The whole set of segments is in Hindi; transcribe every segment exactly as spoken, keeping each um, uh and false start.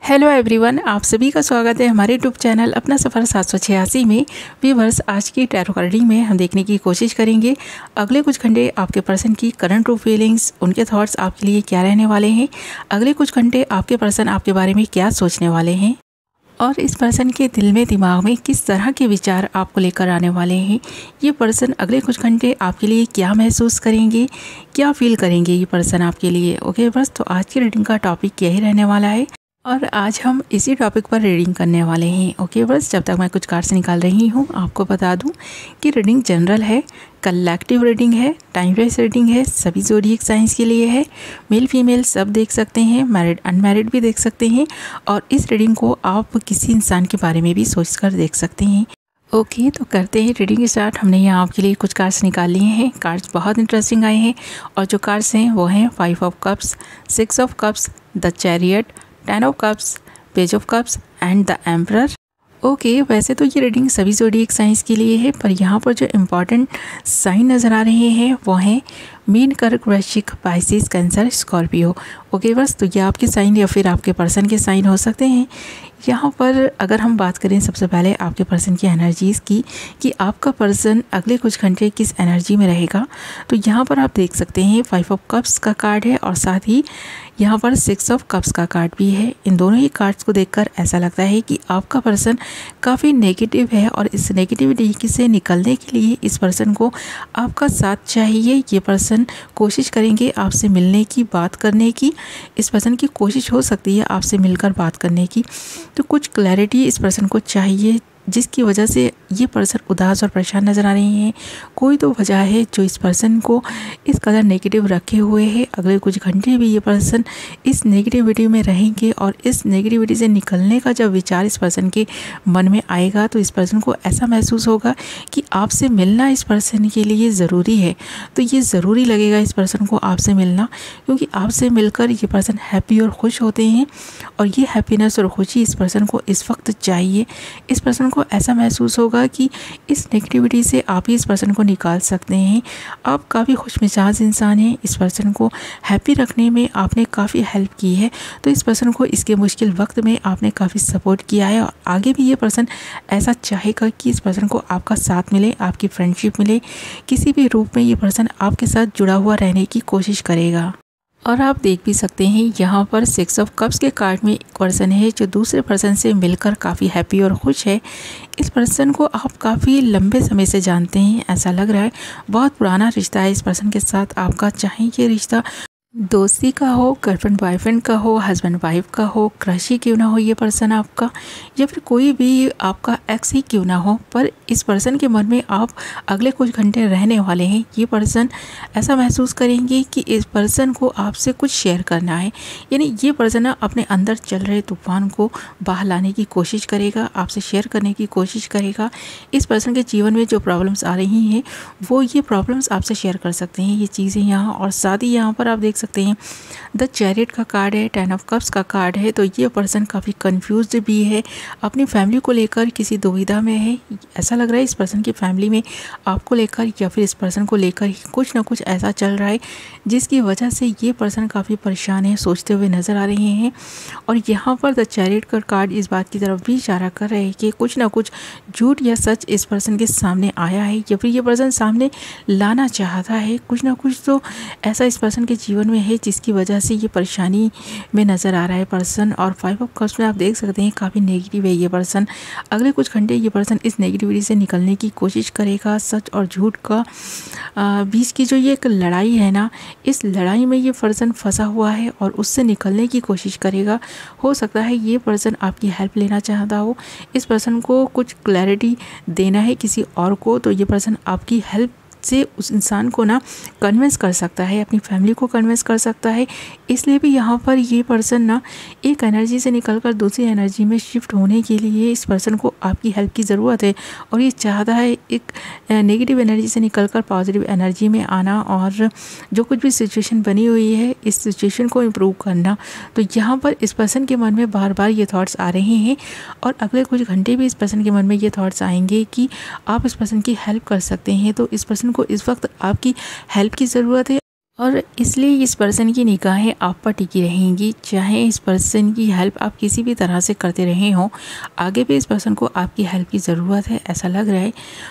हेलो एवरीवन, आप सभी का स्वागत है हमारे यूट्यूब चैनल अपना सफ़र सात सौ छियासी में। व्यूअर्स, आज की टैरो कार्ड रीडिंग में हम देखने की कोशिश करेंगे अगले कुछ घंटे आपके पर्सन की करंट ट्रू फीलिंग्स, उनके थॉट्स आपके लिए क्या रहने वाले हैं। अगले कुछ घंटे आपके पर्सन आपके बारे में क्या सोचने वाले हैं और इस पर्सन के दिल में दिमाग में किस तरह के विचार आपको लेकर आने वाले हैं। ये पर्सन अगले कुछ घंटे आपके लिए क्या महसूस करेंगे, क्या फील करेंगे ये पर्सन आपके लिए। ओके बस, तो आज की रीडिंग का टॉपिक यही रहने वाला है और आज हम इसी टॉपिक पर रीडिंग करने वाले हैं। ओके बस, जब तक मैं कुछ कार्ड्स निकाल रही हूँ आपको बता दूँ कि रीडिंग जनरल है, कलेक्टिव रीडिंग है, टाइम वेस्ट रीडिंग है, सभी ज़ोडिएक साइंस के लिए है। मेल फीमेल सब देख सकते हैं, मैरिड अनमैरिड भी देख सकते हैं और इस रीडिंग को आप किसी इंसान के बारे में भी सोच कर देख सकते हैं। ओके okay, तो करते हैं रीडिंग स्टार्ट। हमने यहाँ आपके लिए कुछ कार्ड्स निकाल लिए हैं। कार्ड्स बहुत इंटरेस्टिंग आए हैं और जो कार्ड्स हैं वो हैं five of cups, six of cups, the chariot, ten of cups, page of cups and the emperor. Okay okay, वैसे तो ये रीडिंग सभी ज़ोडिएक साइंस के लिए है, पर यहाँ पर जो इम्पॉर्टेंट साइन नज़र आ रहे हैं वो हैं मीन, कर्क, वृश्चिक, पाइसेस, कैंसर, स्कॉर्पियो। ओके बस, तो ये आपके साइन या फिर आपके पर्सन के साइन हो सकते हैं। यहाँ पर अगर हम बात करें सबसे पहले आपके पर्सन की एनर्जीज़ की कि आपका पर्सन अगले कुछ घंटे किस एनर्जी में रहेगा, तो यहाँ पर आप देख सकते हैं फाइव ऑफ कप्स का कार्ड है और साथ ही यहाँ पर सिक्स ऑफ कप्स का कार्ड भी है। इन दोनों ही कार्ड्स को देखकर ऐसा लगता है कि आपका पर्सन काफ़ी नेगेटिव है और इस नेगेटिविटी से निकलने के लिए इस पर्सन को आपका साथ चाहिए। ये पर्सन कोशिश करेंगे आपसे मिलने की, बात करने की। इस पर्सन की कोशिश हो सकती है आपसे मिलकर बात करने की, तो कुछ क्लैरिटी इस पर्सन को चाहिए जिसकी वजह से ये पर्सन उदास और परेशान नज़र आ रहे हैं। कोई तो वजह है जो इस पर्सन को इस कदर नेगेटिव रखे हुए है। अगले कुछ घंटे भी ये पर्सन इस नेगेटिविटी में रहेंगे और इस नेगेटिविटी से निकलने का जब विचार इस पर्सन के मन में आएगा तो इस पर्सन को ऐसा महसूस होगा कि आपसे मिलना इस पर्सन के लिए ज़रूरी है। तो ये ज़रूरी लगेगा इस पर्सन को आपसे मिलना, क्योंकि आपसे मिलकर ये पर्सन हैप्पी और खुश होते हैं और ये हैप्पीनेस और खुशी इस पर्सन को इस वक्त चाहिए। इस पर्सन को ऐसा महसूस होगा कि इस नेगेटिविटी से आप ही इस पर्सन को निकाल सकते हैं। आप काफ़ी खुशमिजाज इंसान हैं, इस पर्सन को हैप्पी रखने में आपने काफ़ी हेल्प की है, तो इस पर्सन को इसके मुश्किल वक्त में आपने काफ़ी सपोर्ट किया है और आगे भी ये पर्सन ऐसा चाहेगा कि इस पर्सन को आपका साथ मिले, आपकी फ्रेंडशिप मिले, किसी भी रूप में ये पर्सन आपके साथ जुड़ा हुआ रहने की कोशिश करेगा। और आप देख भी सकते हैं यहाँ पर सिक्स ऑफ कप्स के कार्ड में एक पर्सन है जो दूसरे पर्सन से मिलकर काफ़ी हैप्पी और खुश है। इस पर्सन को आप काफ़ी लंबे समय से जानते हैं, ऐसा लग रहा है बहुत पुराना रिश्ता है इस पर्सन के साथ आपका। चाहे ये रिश्ता दोस्ती का हो, गर्लफ्रेंड बॉयफ्रेंड का हो, हस्बैंड वाइफ का हो, क्रश ही क्यों ना हो ये पर्सन आपका, या फिर कोई भी आपका एक्स ही क्यों ना हो, पर इस पर्सन के मन में आप अगले कुछ घंटे रहने वाले हैं। ये पर्सन ऐसा महसूस करेंगे कि इस पर्सन को आपसे कुछ शेयर करना है, यानी ये पर्सन अपने अंदर चल रहे तूफान को बाहर लाने की कोशिश करेगा, आपसे शेयर करने की कोशिश करेगा। इस पर्सन के जीवन में जो प्रॉब्लम्स आ रही हैं वो ये प्रॉब्लम्स आपसे शेयर कर सकते हैं ये चीज़ें यहाँ। और साथ ही यहाँ पर आप देख सकते हैं द चैरियट का कार्ड है, टेन ऑफ कप्स का कार्ड है, तो ये पर्सन काफ़ी कंफ्यूज्ड भी है, अपनी फैमिली को लेकर किसी दुविधा में है। ऐसा लग रहा है इस पर्सन की फैमिली में आपको लेकर या फिर इस पर्सन को लेकर कुछ ना कुछ ऐसा चल रहा है जिसकी वजह से ये पर्सन काफ़ी परेशान है, सोचते हुए नज़र आ रहे हैं। और यहाँ पर द चैरियट का कार्ड इस बात की तरफ भी इशारा कर रहे हैं कि कुछ ना कुछ झूठ या सच इस पर्सन के सामने आया है या फिर ये पर्सन सामने लाना चाहता है। कुछ ना कुछ तो ऐसा इस पर्सन के जीवन में है जिसकी वजह से ये परेशानी में नज़र आ रहा है पर्सन। और फाइव ऑफ कप्स में आप देख सकते हैं काफ़ी नेगेटिव है ये पर्सन। अगले कुछ घंटे ये पर्सन इस नेगेटिविटी से निकलने की कोशिश करेगा। सच और झूठ का बीच की जो ये एक लड़ाई है ना, इस लड़ाई में ये पर्सन फंसा हुआ है और उससे निकलने की कोशिश करेगा। हो सकता है ये पर्सन आपकी हेल्प लेना चाहता हो, इस पर्सन को कुछ क्लैरिटी देना है किसी और को, तो ये पर्सन आपकी हेल्प से उस इंसान को ना कन्विंस कर सकता है, अपनी फैमिली को कन्विंस कर सकता है। इसलिए भी यहाँ पर ये पर्सन ना एक एनर्जी से निकलकर दूसरी एनर्जी में शिफ्ट होने के लिए इस पर्सन को आपकी हेल्प की ज़रूरत है और ये चाहता है एक नेगेटिव एनर्जी से निकलकर पॉजिटिव एनर्जी में आना और जो कुछ भी सिचुएशन बनी हुई है इस सिचुएशन को इम्प्रूव करना। तो यहाँ पर इस पर्सन के मन में बार बार ये थॉट्स आ रहे हैं और अगले कुछ घंटे भी इस पर्सन के मन में ये थॉट्स आएंगे कि आप इस पर्सन की हेल्प कर सकते हैं। तो इस पर्सन को इस वक्त आपकी हेल्प की ज़रूरत है और इसलिए इस पर्सन की निगाहें आप पर टिकी रहेंगी। चाहे इस पर्सन की हेल्प आप किसी भी तरह से करते रहे हों, आगे भी इस पर्सन को आपकी हेल्प की ज़रूरत है, ऐसा लग रहा है।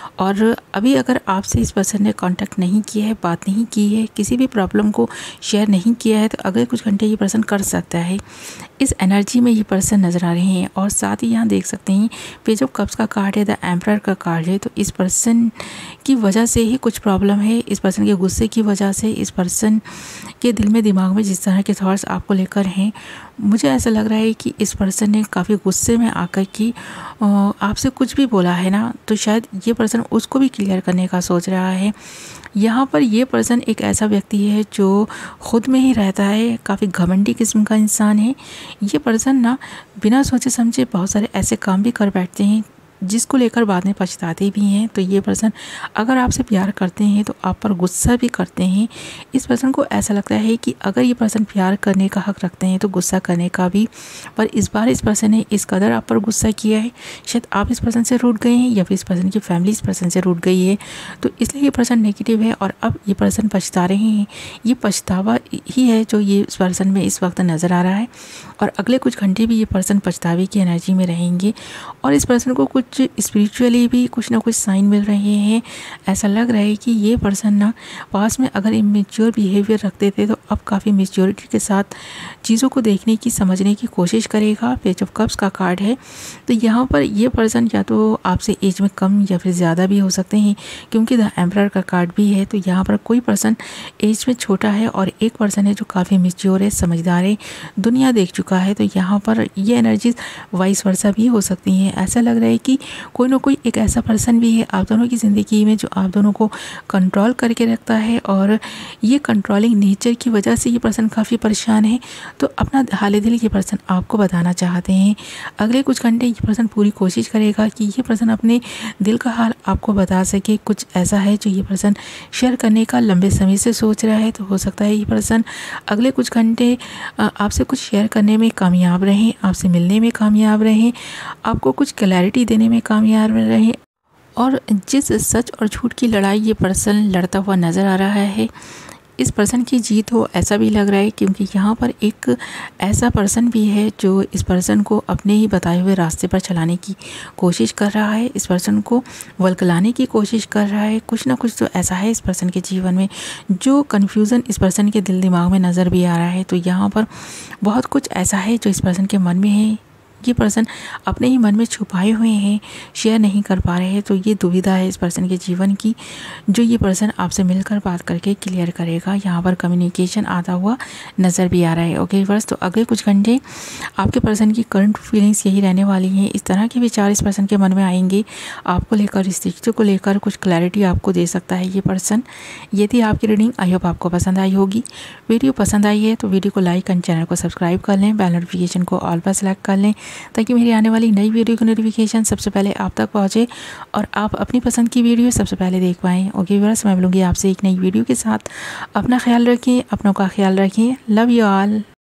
और अभी अगर आपसे इस पर्सन ने कांटेक्ट नहीं किया है, बात नहीं की है, किसी भी प्रॉब्लम को शेयर नहीं किया है, तो अगले कुछ घंटे ये पर्सन कर सकता है। इस एनर्जी में ये पर्सन नज़र आ रहे हैं। और साथ ही यहाँ देख सकते हैं पेज ऑफ कप्स का कार्ड है, द एम्परर का कार्ड है। तो इस पर्सन की वजह से ही कुछ प्रॉब्लम है, इस पर्सन के गुस्से की वजह से, इस पर्सन के दिल में दिमाग में जिस तरह के थॉट्स आपको लेकर हैं, मुझे ऐसा लग रहा है कि इस पर्सन ने काफ़ी गुस्से में आकर कि आपसे कुछ भी बोला है ना, तो शायद ये पर्सन उसको भी क्लियर करने का सोच रहा है। यहाँ पर ये पर्सन एक ऐसा व्यक्ति है जो ख़ुद में ही रहता है, काफ़ी घमंडी किस्म का इंसान है। ये पर्सन ना बिना सोचे समझे बहुत सारे ऐसे काम भी कर बैठते हैं जिसको लेकर बाद में पछताते भी हैं। तो ये पर्सन अगर आपसे प्यार करते हैं तो आप पर गुस्सा भी करते हैं। इस पर्सन को ऐसा लगता है कि अगर ये पर्सन प्यार करने का हक़ रखते हैं तो गुस्सा करने का भी, पर इस बार इस पर्सन ने इस कदर आप पर गुस्सा किया है, शायद आप इस पर्सन से रूठ गए हैं या फिर इस पर्सन की फैमिली इस पर्सन से रूठ गई है, तो इसलिए ये पर्सन नेगेटिव है और अब ये पर्सन पछता रहे हैं। ये पछतावा ही है जो ये इस पर्सन में इस वक्त नज़र आ रहा है। और अगले कुछ घंटे भी ये पर्सन पछतावे की एनर्जी में रहेंगे और इस पर्सन को कुछ स्पिरिचुअली भी कुछ ना कुछ साइन मिल रहे हैं। ऐसा लग रहा है कि ये पर्सन ना पास में अगर इमेच्योर बिहेवियर रखते थे तो अब काफ़ी मेच्योरिटी के साथ चीज़ों को देखने की, समझने की कोशिश करेगा। पेज ऑफ कप्स का कार्ड है। तो यहाँ पर ये पर्सन या तो आपसे एज में कम या फिर ज़्यादा भी हो सकते हैं, क्योंकि द एम्परर का कार्ड भी है। तो यहाँ पर कोई पर्सन एज में छोटा है और एक पर्सन है जो काफ़ी मेच्योर है, समझदार है, दुनिया देख चुका है। तो यहाँ पर ये एनर्जीज वाइस वर्सा भी हो सकती हैं। ऐसा लग रहा है कि कोई ना कोई एक ऐसा पर्सन भी है आप दोनों की ज़िंदगी में जो आप दोनों को कंट्रोल करके रखता है और ये कंट्रोलिंग नेचर की वजह से ये पर्सन काफ़ी परेशान है। तो अपना हाल दिल ये पर्सन आपको बताना चाहते हैं। अगले कुछ घंटे ये पर्सन पूरी कोशिश करेगा कि ये पर्सन अपने दिल का हाल आपको बता सके। कुछ ऐसा है जो ये पर्सन शेयर करने का लंबे समय से सोच रहा है। तो हो सकता है ये पर्सन अगले कुछ घंटे आपसे कुछ शेयर करने में कामयाब रहें, आपसे मिलने में कामयाब रहें, आपको कुछ क्लैरिटी देने में कामयाब रहें। और जिस सच और झूठ की लड़ाई ये पर्सन लड़ता हुआ नज़र आ रहा है, इस पर्सन की जीत हो ऐसा भी लग रहा है, क्योंकि यहाँ पर एक ऐसा पर्सन भी है जो इस पर्सन को अपने ही बताए हुए रास्ते पर चलाने की कोशिश कर रहा है, इस पर्सन को वल्कलाने की कोशिश कर रहा है। कुछ ना कुछ तो ऐसा है इस पर्सन के जीवन में जो कन्फ्यूज़न इस पर्सन के दिल दिमाग में नज़र भी आ रहा है। तो यहाँ पर बहुत कुछ ऐसा है जो इस पर्सन के मन में है, ये पर्सन अपने ही मन में छुपाए हुए हैं, शेयर नहीं कर पा रहे हैं। तो ये दुविधा है इस पर्सन के जीवन की, जो ये पर्सन आपसे मिलकर बात करके क्लियर करेगा। यहाँ पर कम्युनिकेशन आता हुआ नज़र भी आ रहा है। ओके व्यूअर्स, तो अगले कुछ घंटे आपके पर्सन की करंट फीलिंग्स यही रहने वाली हैं। इस तरह के विचार इस पर्सन के मन में आएंगे, आपको लेकर, इस रिश्ते को लेकर कुछ क्लैरिटी आपको दे सकता है ये पर्सन। ये थी आपकी रीडिंग। आई होप आपको पसंद आई होगी। वीडियो पसंद आई है तो वीडियो को लाइक एंड चैनल को सब्सक्राइब कर लें, बेल नोटिफिकेशन को ऑल पर सेलेक्ट कर लें ताकि मेरी आने वाली नई वीडियो की नोटिफिकेशन सबसे पहले आप तक पहुंचे और आप अपनी पसंद की वीडियो सबसे पहले देख पाएँ। ओके व्यूअर्स, मैं मिलूंगी आपसे एक नई वीडियो के साथ। अपना ख्याल रखें, अपनों का ख्याल रखें। Love you all.